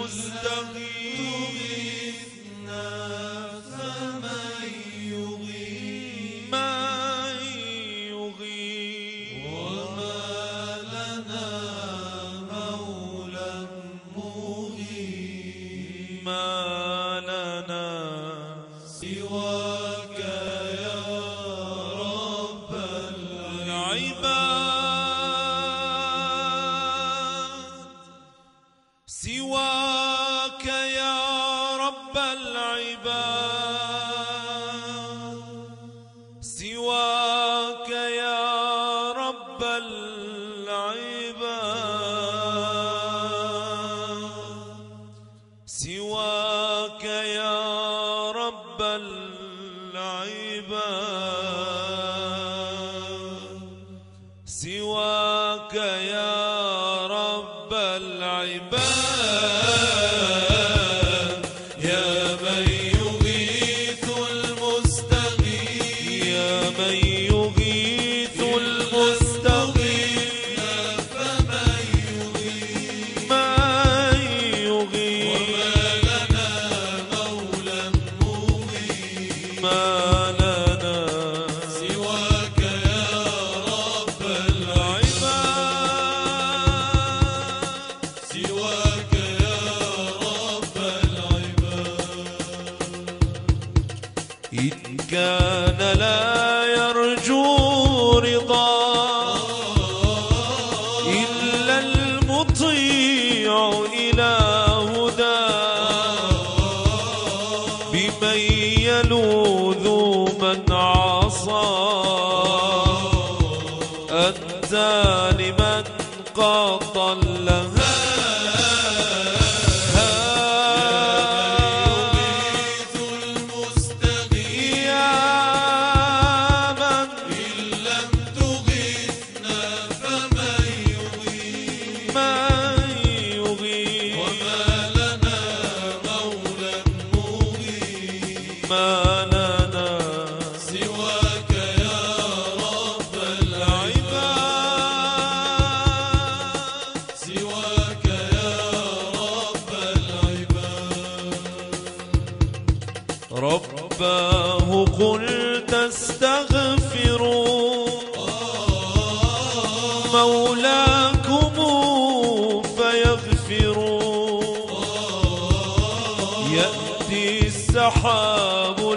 تغيثنا فمن يغيث وما لنا مولى مغيث ما لنا سواك يا رب العباد سواك يا رب العباد سواك يا رب العباد سواك يا رب العباد سواك يا رب العباد يا من يغيث المستغيث يا من يغيث المستغيث فمن يغيث من يغيث وما لنا مولى مغيث ما لنا سواك يا رب العباد سواك يا رب العباد إن كان لا يرجو رضا إلا المطيع إلى هدى بمن يلوذ من عصى أنت لمن قد ضلها ما لنا سواك يا رب العباد سواك يا رب العباد رباه قلت استغفروا مولاكم فيغفروا يأتي السحاب